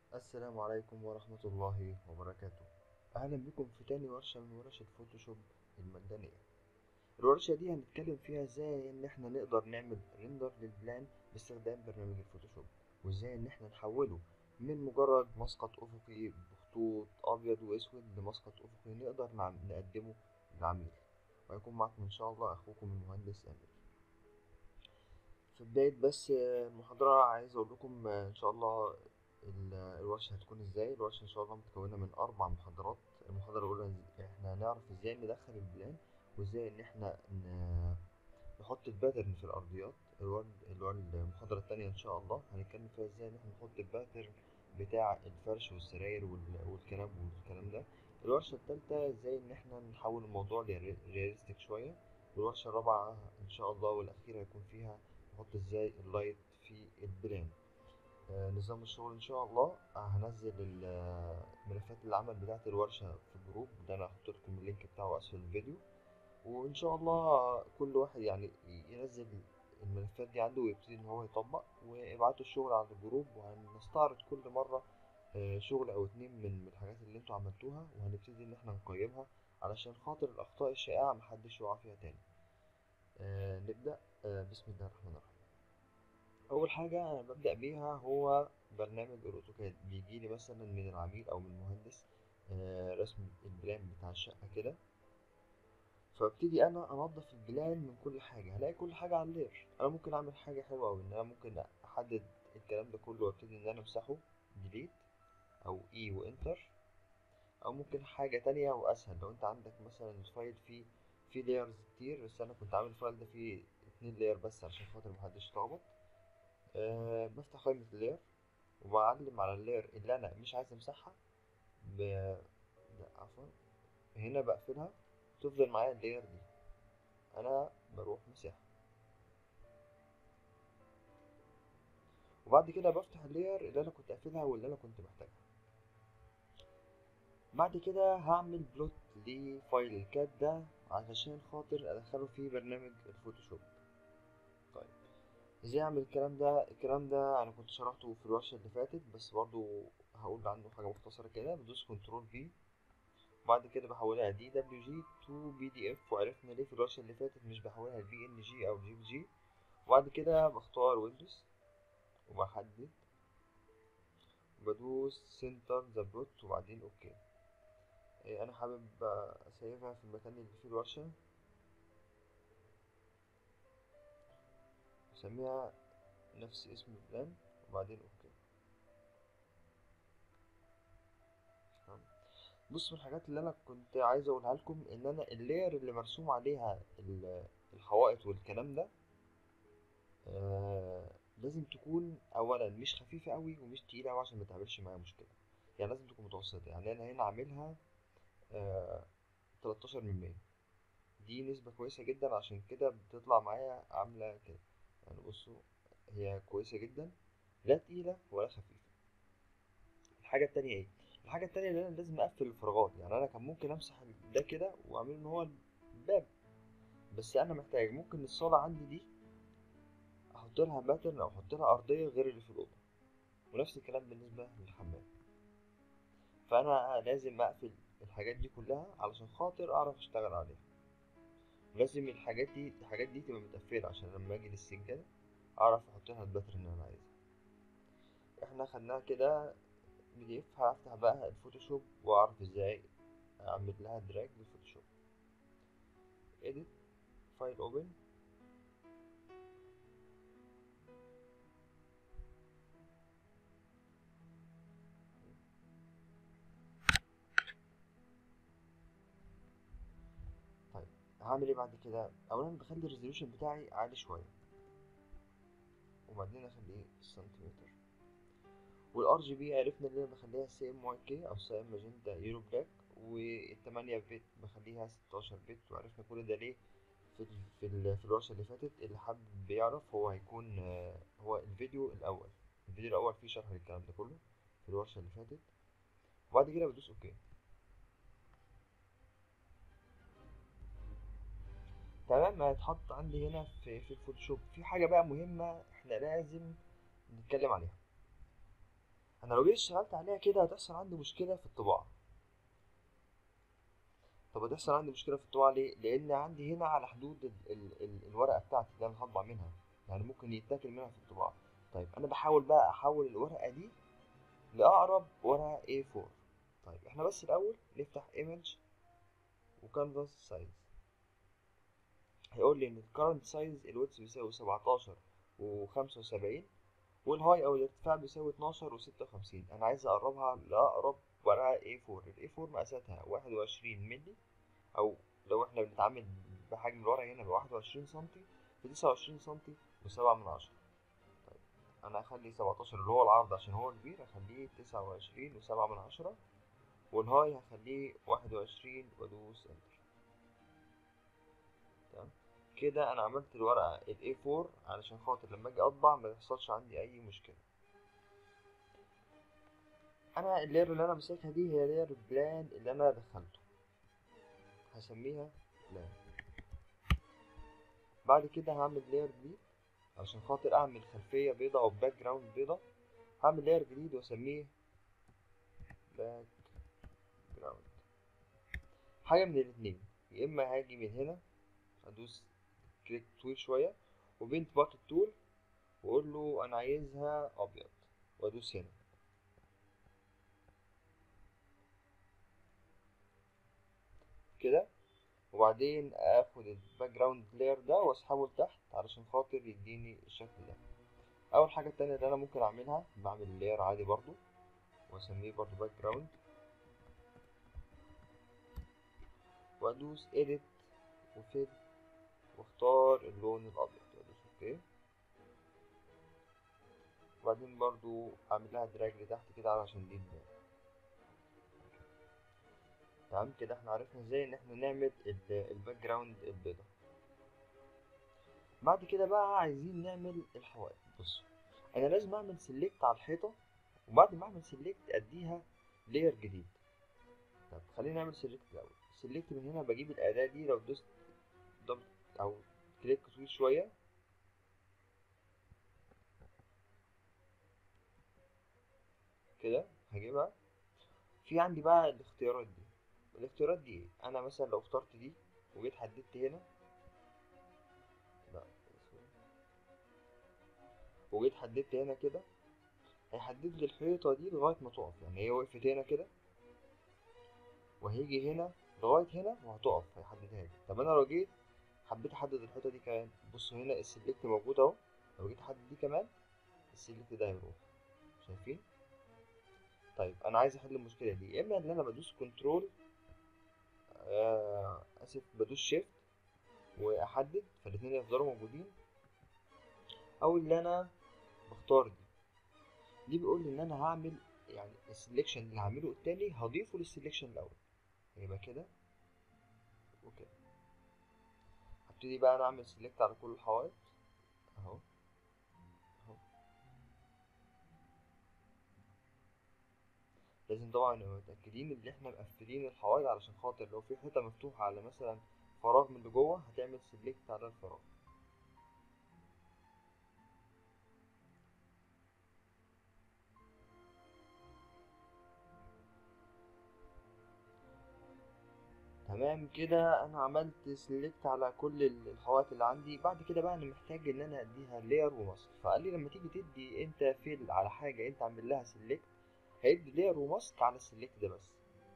السلام عليكم ورحمة الله وبركاته. أهلا بكم في تاني ورشة من ورش الفوتوشوب المجانية. الورشة دي هنتكلم فيها ازاي ان احنا نقدر نعمل ريندر للبلان باستخدام برنامج الفوتوشوب، وازاي ان احنا نحوله من مجرد مسقط افقي بخطوط ابيض واسود لمسقط افقي نقدر نقدمه للعميل. وهيكون معكم ان شاء الله اخوكم المهندس امير. في بداية بس المحاضرة عايز أقول لكم إن شاء الله الورشة هتكون إزاي. الورشة إن شاء الله متكونة من 4 محاضرات. المحاضرة الأولى إحنا هنعرف إزاي ندخل البلان، وإزاي إن إحنا نحط الباترن في الأرضيات. المحاضرة التانية إن شاء الله هنتكلم فيها إزاي إن إحنا نحط الباترن بتاع الفرش والسراير والكلام ده. الورشة التالتة إزاي إن إحنا نحول الموضوع لرياليستيك شوية. والورشة الرابعة إن شاء الله والأخيرة هيكون فيها نحط ازاي اللايت في البلان. نظام الشغل ان شاء الله هنزل ملفات العمل بتاعت الورشة في الجروب ده، انا هحط لكم اللينك بتاعه اسفل الفيديو. وان شاء الله كل واحد يعني ينزل الملفات دي عنده ويبتدي ان هو يطبق ويبعتوا الشغل على الجروب، وهنستعرض كل مرة شغل او اتنين من الحاجات اللي انتوا عملتوها، وهنبتدي ان احنا نقيمها علشان خاطر الاخطاء الشائعة محدش يقع فيها تاني. نبدأ. بسم الله الرحمن الرحيم. اول حاجه انا ببدا بيها هو برنامج الاوتوكاد. بيجي لي مثلا من العميل او من المهندس رسم البلان بتاع الشقه كده، فابتدي انا انظف البلان من كل حاجه. هلاقي كل حاجه على اللير. انا ممكن اعمل حاجه حلوه أوي، ان انا ممكن احدد الكلام ده كله وابتدي ان انا امسحه ديليت او اي وانتر. او ممكن حاجه تانية واسهل، لو انت عندك مثلا الفايل فيه لايرز كتير، بس انا كنت عامل الفايل ده فيه 2 لاير بس عشان خاطر محدش يتلخبط. بفتح قائمة اللاير وبعلم على اللاير اللي انا مش عايز امسحها. ب... لا عفوا، هنا بقفلها تفضل معايا اللاير دي. انا بروح مسحها، وبعد كده بفتح اللاير اللي انا كنت قافلها واللي انا كنت محتاجها. بعد كده هعمل بلوت لفايل الكاد ده علشان خاطر ادخله في برنامج الفوتوشوب. طيب، ازاي اعمل الكلام ده؟ الكلام ده انا كنت شرحته في الورشة اللي فاتت، بس برضو هقول عنه حاجة مختصرة كده. بدوس كنترول في، وبعد كده بحولها دي دبليو جي تو بي دي اف. وعرفنا ليه في الورشة اللي فاتت مش بحولها لبي ان جي او جي بي جي. وبعد كده بختار ويندوز وبحدد وبدوس سنتر ذا بلوت وبعدين اوكي. انا حابب اسيبها في المكان اللي فيه الورشة، اسميها نفس اسم البلان وبعدين اوكي. تمام. بص، من الحاجات اللي انا كنت عايز اقولها لكم ان انا اللاير اللي مرسوم عليها الحوائط والكلام ده لازم تكون اولا مش خفيفه قوي ومش تقيله قوي عشان ما تعملش معايا مشكله. يعني لازم تكون متوسطه. يعني انا هنا عاملها آه 13 من 100. دي نسبه كويسه جدا، عشان كده بتطلع معايا عامله كده. يعني بصوا، هي كويسه جدا، لا تقيله ولا خفيفه. الحاجه التانية ايه؟ الحاجه التانية ان انا لازم اقفل الفراغات. يعني انا كان ممكن امسح ده كده واعمله ان هو الباب، بس انا محتاج ممكن الصاله عندي دي احط لها باترن او احط لها ارضيه غير اللي في الاوضه، ونفس الكلام بالنسبة للحمام. فأنا لازم أقفل الحاجات دي كلها علشان خاطر أعرف أشتغل عليها. لازم الحاجات دي تبقى متقفلة عشان لما أجي للسجادة أعرف أحط لها الباترن اللي أنا عايزها. إحنا خدناها كده بي دي إف. هفتح بقى الفوتوشوب وأعرف إزاي أعمل لها دراج للفوتوشوب. إيديت، فايل أوبن. طيب، هعمل إيه بعد كده؟ أولا بخلي الريزوليوشن بتاعي عالي شوية، وبعدين أخليه السنتيمتر. والار جي بي عرفنا ان انا بخليها سي ام واي كي او سي ام ماجنتا يورو بلاك. والتمانية بت بخليها 16 بت. وعرفنا كل ده ليه في الورشة اللي فاتت. اللي حابب يعرف هو هيكون هو الفيديو الأول فيه شرح للكلام ده كله في الورشة اللي فاتت. وبعد كده بدوس اوكي. تمام. هيتحط عندي هنا في الفوتوشوب في حاجة بقى مهمة احنا لازم نتكلم عليها. انا لو جيت اشتغلت عليها كده هتحصل عندي مشكله في الطباعه. طب هتحصل عندي مشكله في الطباعه ليه؟ لان عندي هنا على حدود الورقه بتاعتي اللي انا هطبع منها، يعني ممكن يتاكل منها في الطباعه. طيب انا بحاول بقى احول الورقه دي لاقرب ورقه A4. طيب احنا بس الاول نفتح ايمج وكانفاس سايز. هيقول لي ان الكرنت سايز الويدث بيساوي 17 و75، والهاي او الارتفاع بيساوي 12 و56. انا عايز اقربها لاقرب ورقه A4. ال A4 مقاساتها 21 مللي، او لو احنا بنتعامل بحجم الورقه هنا ب 21 سنتي في 29 سنتي و7 من 10. طيب انا هخلي 17 اللي هو العرض عشان هو كبير، هخليه 29 و7 من 10، والهاي هخليه 21 وادوس انتر. تمام كده انا عملت الورقه ال A4 علشان خاطر لما اجي اطبع ما يحصلش عندي اي مشكله. انا اللير اللي انا ماسكها دي هي لير بلان اللي انا دخلته، هسميها بلان. بعد كده هعمل لير جديد علشان خاطر اعمل خلفيه بيضة او باك جراوند بيضة. هعمل لاير جديد واسميه باك جراوند. حاجه من الاتنين، يا اما هاجي من هنا ادوس كليك طويل شويه وبنت بات التول واقول له انا عايزها ابيض وادوس هنا كده، وبعدين اخد الباك جراوند لاير ده واسحبه لتحت علشان خاطر يديني الشكل ده. اول حاجه التانية اللي انا ممكن اعملها، بعمل لاير عادي برضو واسميه برضو باك جراوند وادوس edit وفيل واختار اللون الابيض وادوس اوكي. وبعدين برضو اعمل لها دراج لتحت كده علشان دي تبان. تمام كده احنا عرفنا ازاي ان احنا نعمل الباك جراوند البيضة. بعد كده بقى عايزين نعمل الحوائط. بص انا لازم اعمل سيلكت على الحيطة، وبعد ما اعمل سيلكت اديها لاير جديد. طب خلينا نعمل سيلكت الاول. سيلكت من هنا بجيب الاداة دي، لو دوست دبل او كليك طويل شوية كده هجيبها. في عندي بقى الاختيارات دي. الاختيارات دي ايه؟ انا مثلا لو اخترت دي وجيت حددت هنا، لا وجيت حددت هنا كده، هيحدد لي الحيطة دي لغاية ما تقف. يعني هي وقفت هنا كده وهيجي هنا لغاية هنا وهتقف، هيحددها لي. طب انا لو جيت حبيت احدد الحيطة دي كمان، بصوا هنا السلكت موجود اهو، لو جيت احدد دي كمان السلكت ده هيروح. شايفين؟ طيب انا عايز احل المشكلة دي، يا اما ان انا بدوس كنترول اسف بدوس شيفت واحدد فالاتنين يفضلوا موجودين، او اللي انا بختار دي بيقول لي ان انا هعمل يعني السلكشن اللي هعمله التاني هضيفه للسلكشن الاول. يبقى كده وكده. هبتدي بقى انا اعمل سيلكت على كل الحوائط اهو اهو. لازم طبعا نبقى متأكدين ان احنا مقفلين الحوائط علشان خاطر لو في حيطة مفتوحة على مثلا فراغ من اللي جوه هتعمل سيلكت على الفراغ. تمام كده انا عملت سيلكت على كل الحوائط اللي عندي. بعد كده بقى انا محتاج ان انا اديها لاير وماسك. فقال لي لما تيجي تدي انت فيل على حاجة انت عامل لها سيلكت هيدي لاير وماسك على السيلكت ده بس.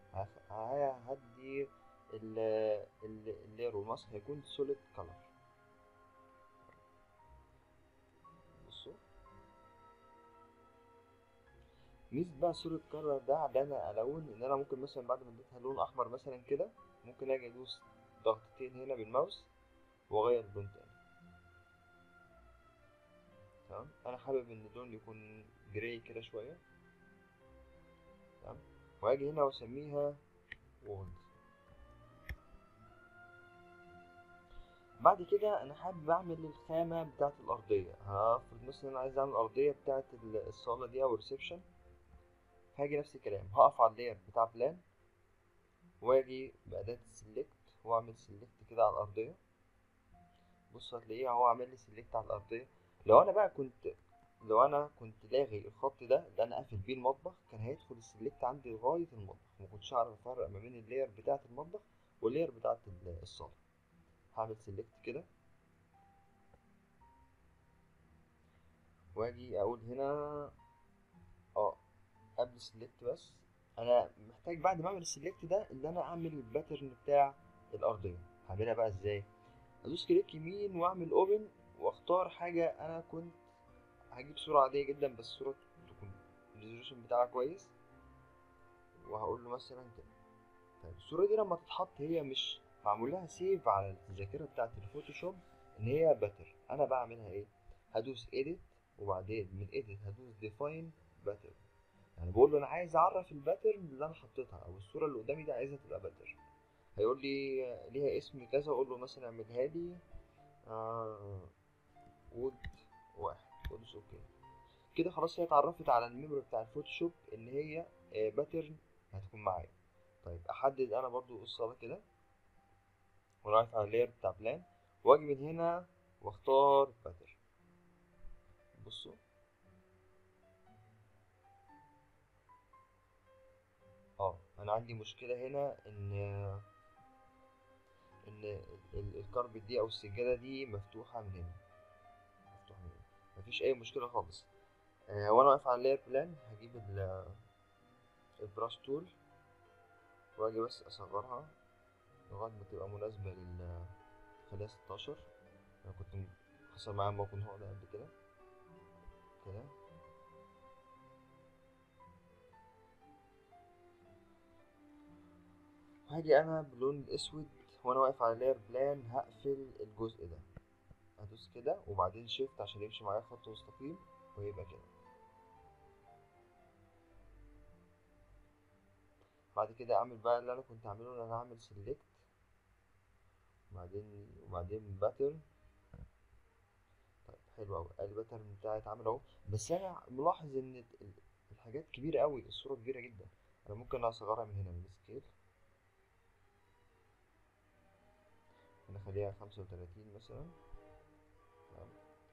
هدي اللاير والماسك هيكون سوليد كلر. بصوا ميزة بقى سوليد كلر ده على انا الون ان انا ممكن مثلا بعد ما اديتها لون احمر مثلا كده ممكن اجي ادوس ضغطتين هنا بالماوس واغير اللون تاني. تمام انا حابب ان اللون يكون جراي كده شوية. تمام واجي هنا واسميها وولز. بعد كده انا حابب اعمل الخامة بتاعت الارضية. هفرض مثلا انا عايز اعمل الارضية بتاعت الصالة دي او الريسبشن. هاجي نفس الكلام هقف على اللاير بتاع بلان واجي بأداة السلكت واعمل سلكت كده على الأرضية. بص هتلاقيه هو عامل لي سلكت على الأرضية. لو أنا بقى كنت لو انا كنت لاغي الخط ده اللي انا قافل بيه المطبخ، كان هيدخل السلكت عندي لغايه المطبخ، ما كنتش اعرف افرق ما بين اللاير بتاعه المطبخ واللاير بتاعه الصاله. هعمل سلكت كده، واجي اقول هنا اه قبل السلكت بس، انا محتاج بعد ما اعمل السلكت ده ان انا اعمل الباترن بتاع الارضيه. هعملها بقى ازاي؟ ادوس كليك يمين واعمل اوبن، واختار حاجه. انا كنت هجيب صوره عاديه جدا، بس صوره تكون الريزولوشن بتاعها كويس، وهقول له مثلا كده. طيب الصوره دي لما تتحط، هي مش معمول لها سيف على الذاكره بتاعه الفوتوشوب ان هي باتر. انا بعملها ايه؟ هدوس edit، وبعدين من edit هدوس define pattern. يعني بقول له انا عايز اعرف الباترن اللي انا حطيتها، او الصوره اللي قدامي دي عايزها تبقى باترن. هيقول لي ليها اسم كذا، اقول له مثلا اعملها لي وود واحد، وادوس اوكي. كده خلاص هي اتعرفت على الميموري بتاع الفوتوشوب ان هي باترن هتكون معايا. طيب احدد انا برضو الصاله كده، ورايح على اللاير بتاع بلان، واجي من هنا واختار باترن. بصوا انا عندي مشكله هنا ان الكاربت دي او السجاده دي مفتوحه من هنا، مفتوحه من هنا. مفيش اي مشكله خالص. وانا واقف على اللاير بلان، هجيب البراش تول، واجي بس اصغرها لغايه ما تبقى مناسبه خليها 16. انا كنت حصل معايا موقف هو ده قبل كده كده. هاجي انا باللون الاسود وانا واقف على اللاير بلان، هقفل الجزء ده، هدوس كده وبعدين شيفت عشان يمشي معايا خط مستقيم، ويبقى كده. بعد كده اعمل بقى اللي انا كنت اعمله، ان انا اعمل سيلكت، وبعدين باترن. طيب حلو قوي، الباترن بتاعي اتعمل اهو. بس انا ملاحظ ان الحاجات كبيره قوي، الصوره كبيره جدا. انا ممكن اصغرها من هنا من السكيل، انا اخليها 35 مثلا. تمام.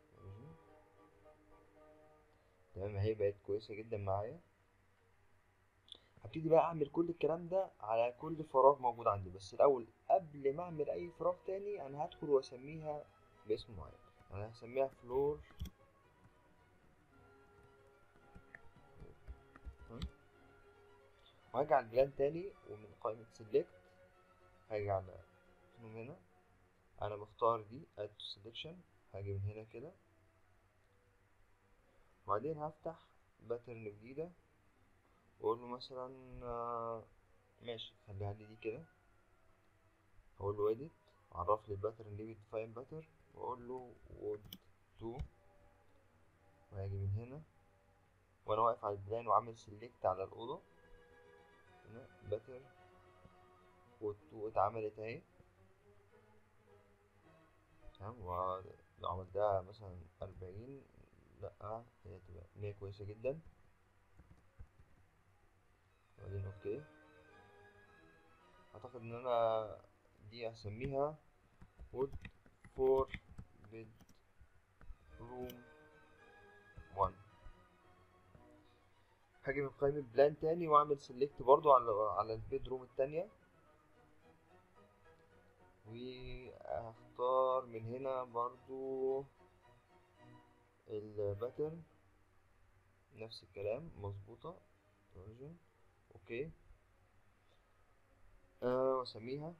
تمام، هي بقت كويسه جدا معايا. هبتدي بقى اعمل كل الكلام ده على كل فراغ موجود عندي، بس الاول قبل ما اعمل اي فراغ تاني انا هدخل واسميها باسم معين. انا هسميها فلور. وهاجي على البلان تاني، ومن قائمة سيلكت هاجي على من هنا، انا بختار دي add to selection. هاجي من هنا كده، وبعدين هفتح باترن جديدة، واقول له مثلا ماشي خليها لي دي كده. هقول له edit، عرف لي الباترن دي define pattern، واقول له wood 2. وهاجي من هنا وانا واقف على البلان وعامل سيلكت على الاوضه هنا، باتر wood 2 اتعملت اهي. تمام. ولو عملتها مثلا 40، لا هي تبقى 100 كويسه جدا. وبعدين اوكي. اعتقد ان انا دي هسميها wood for bedroom 1. هاجي من قائمة بلان تاني واعمل سيلكت برضو على البيدروم التانية، وهختار من هنا برضو الباترن، نفس الكلام مظبوطة. origin اوكي. واسميها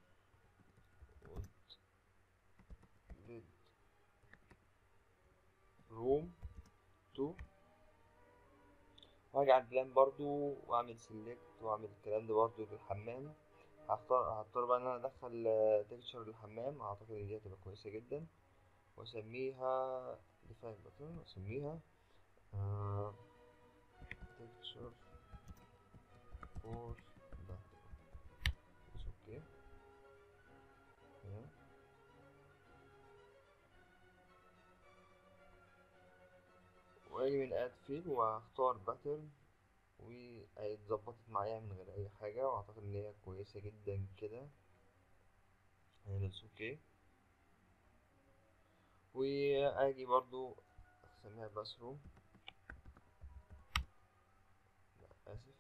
bedroom 2. وهاجي على البلان برضو واعمل سيلكت واعمل الكلام ده برضو للحمام. هختار بقى ان انا ادخل تكتشر للحمام. اعتقد ان دي هتبقى كويسة جدا، واسميها define button، واسميها texture for bathroom. بس اوكي. تمام. واجي من اد فيل وهختار باترن، واتظبطت معايا من غير اي حاجة، واعتقد ان هي كويسة جدا كده. هندوس اوكي. واجي برضو اسميها باثروم. اسف.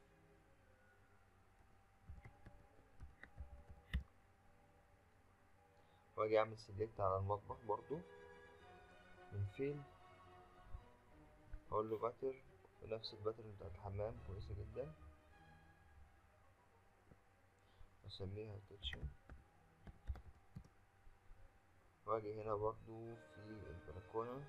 واجي اعمل سيلكت على المطبخ برضو من فين، اقول له باتر، نفس الباترن بتاعت الحمام كويسة جدا، اسميها كيتشن. واجي هنا برضو في البلكونة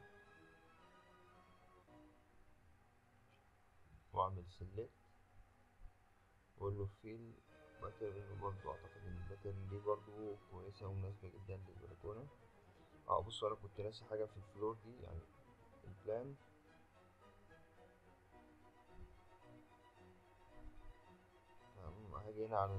واعمل سيلكت واقول له فيل باترن، برضو اعتقد ان الباترن دي برضو كويسة ومناسبة جدا للبلكونة. بصوا انا كنت ناسي حاجة في الفلور دي، يعني البلان. هاجي هنا على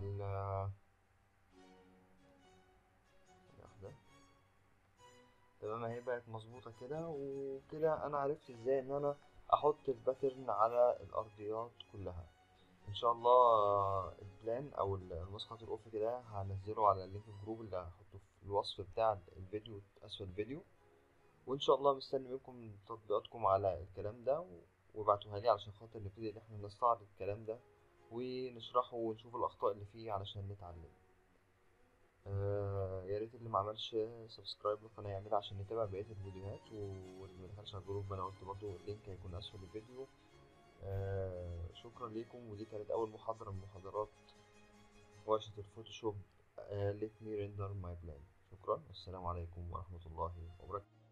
واحدة. تمام، اهي بقت مظبوطة كده، وكده انا عرفت ازاي ان انا احط الباترن على الارضيات كلها. ان شاء الله البلان او المسقط الافقي ده هنزله على اللينك الجروب اللي هحطه في الوصف بتاع الفيديو اسفل الفيديو. وان شاء الله مستني منكم تطبيقاتكم على الكلام ده، وابعتوها لي علشان خاطر نبتدي ان احنا نستعرض الكلام ده ونشرحه ونشوف الاخطاء اللي فيه علشان نتعلم. يا ريت اللي ما عملش سبسكرايب للقناه يعملها عشان نتابع بقيه الفيديوهات، واللي ما دخلش على الجروب انا قلت برضو اللينك هيكون اسفل الفيديو. شكرا ليكم، ودي كانت اول محاضره من محاضرات ورشه الفوتوشوب. let me render my plan. شكرا، والسلام عليكم ورحمه الله وبركاته.